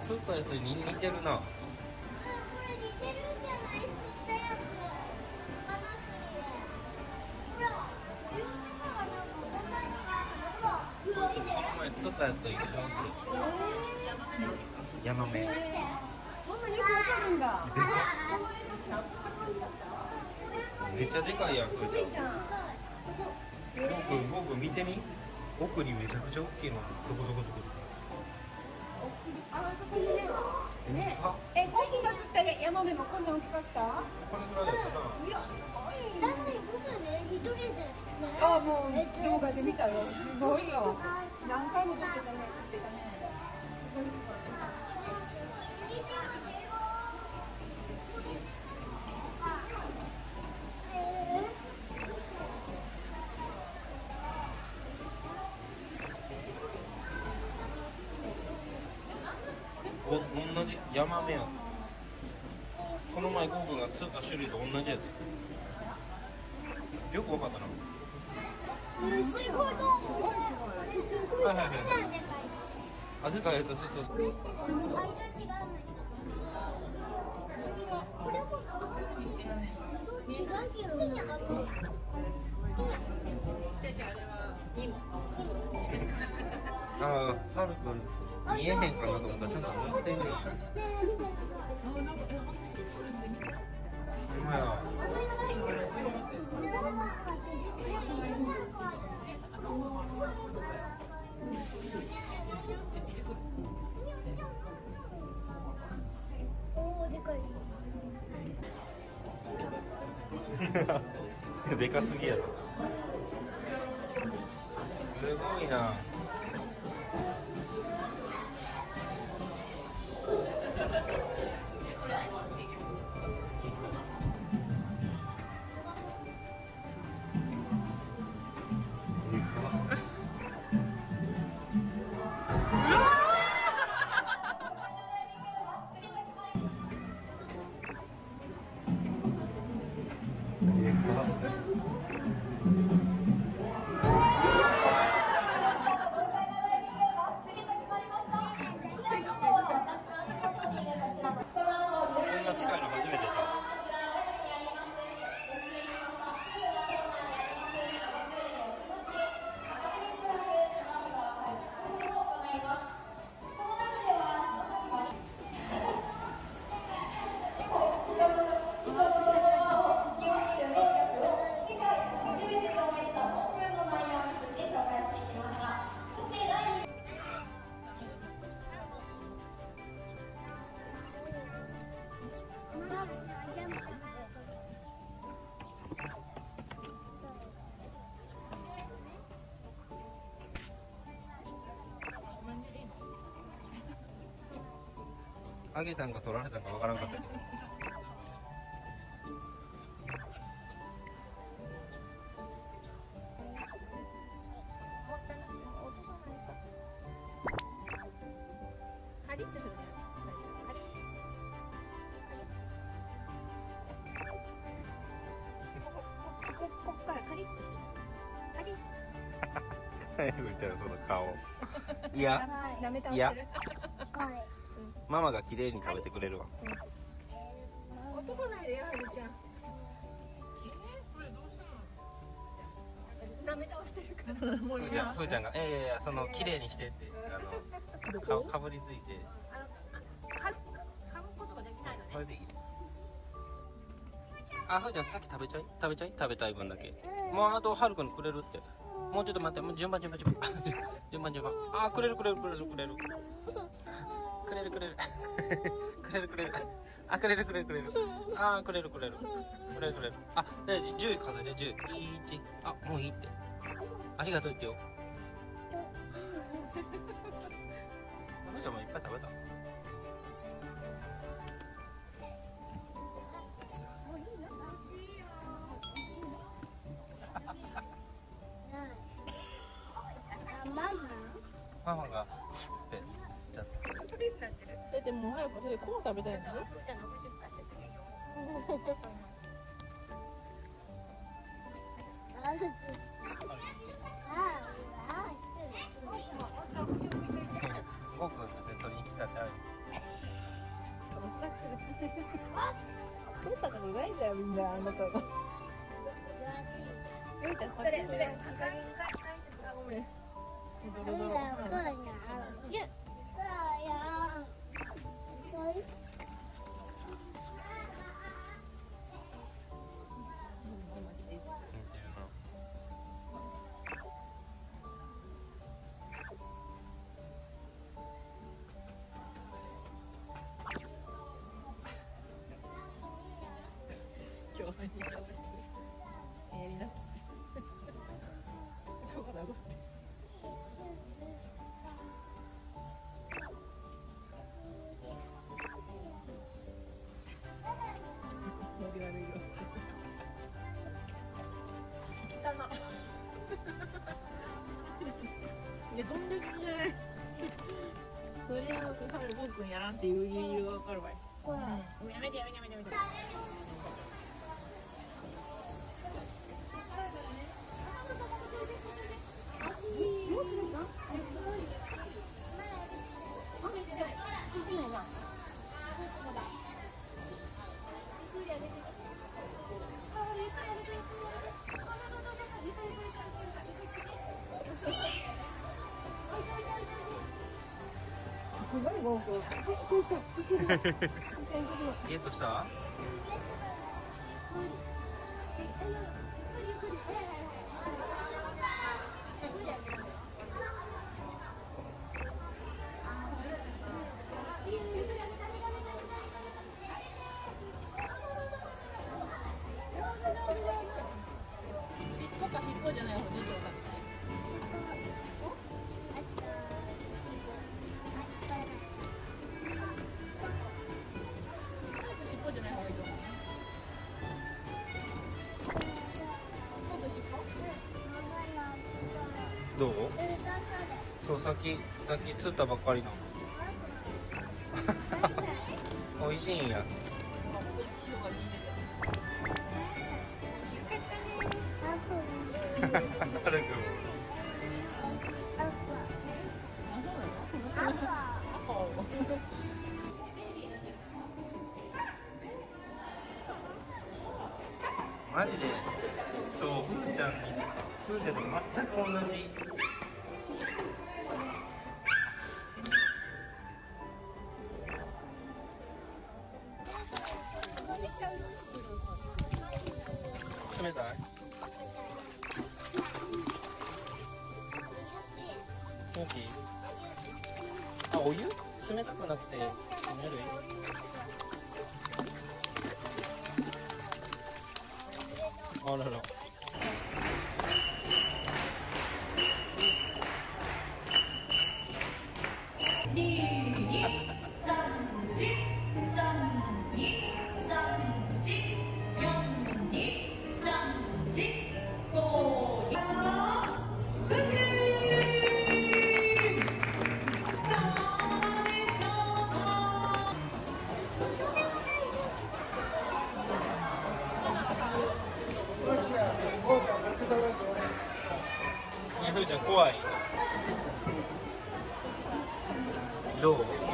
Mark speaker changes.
Speaker 1: 釣ったやつに似てるな。
Speaker 2: これ似てるんじゃない？吸ったやつ。ママスリで。ほら、泳ぎがなんか同じな。ほら、見て。
Speaker 1: この前釣ったやつと一緒って。ヤマメ。
Speaker 3: そんなよくわかるんだ。
Speaker 1: めっちゃでかいやん、ふーちゃん。僕見てみ。奥にめちゃくちゃ大きいの。どこどこどこ。
Speaker 3: あそこにね。ね。コキが釣ったヤマメもこんな大きかった？
Speaker 1: これぐらいだったな。
Speaker 3: いやすごい。
Speaker 2: だって僕ね、一人でね。
Speaker 3: あもう動画で見たよ。すごいよ。何回も撮ってたね。撮ってたね。
Speaker 1: 同じヤマメやん。この前ゴーグが釣った種類と同じやで。よくわかったな。
Speaker 2: すごいどう？
Speaker 1: はいはいはい。あ、でかいやつ、そうそうそう。
Speaker 2: 間違うの。これも違うけど
Speaker 1: ああ、はるくん見えへんかなと思ったらちゃんと塗ってんねん。ほんまや。
Speaker 2: おー、でかい。
Speaker 1: でかすぎやろ。すごいな。近いの初めてじゃん。あげたんか取られたんかわからんかったけど。
Speaker 3: カリッとするね。カリッ。こっからカリッとしてる。カリッ。
Speaker 1: ふーちゃんその顔。いや、
Speaker 3: 舐め倒してる。
Speaker 1: ママが綺麗に食べてくれるわ。
Speaker 3: 落とさないでよ、はるちゃん。
Speaker 4: これどうした
Speaker 3: 舐め倒してるから。
Speaker 1: ふーちゃんが、いやその綺麗にしてって、かぶりついて。
Speaker 3: 噛むことができないのね。
Speaker 1: これでいい。あ、ふーちゃんさっき食べちゃい食べたい分だけ。もうあとはるくんくれるって。もうちょっと待って、もう順番。あ、くれる。あ、くれる。あ、くれる。あ、で10数えて10。1。あ、もういいって。ありがとう言ってよ。ふーちゃんもいっぱい食べた。ママがって吸っちゃった。
Speaker 4: でも早くそれこう食べたいんでしょ。
Speaker 1: 僕別に取りに来たちゃうよ。
Speaker 4: どんだけじゃない。それは多分僕んやらんっていう理由がわかるわい。やめてやめてやめてやめて。
Speaker 1: ゲットした？
Speaker 4: 尻尾か尻尾じゃない方どっちを買ったい？尻尾じゃない方がいいと思う。今度尻尾？
Speaker 1: どう？そうさっき釣ったばっかりの。美味しいんや。
Speaker 4: あ、少し塩が効いてて。
Speaker 1: はるくん。
Speaker 4: あ、そうなの？
Speaker 1: マジでそうふーちゃんと全く同じ。冷たい？大きい？あ、お湯？冷たくなくてぬるい？あらら。ふーちゃん怖い？どう？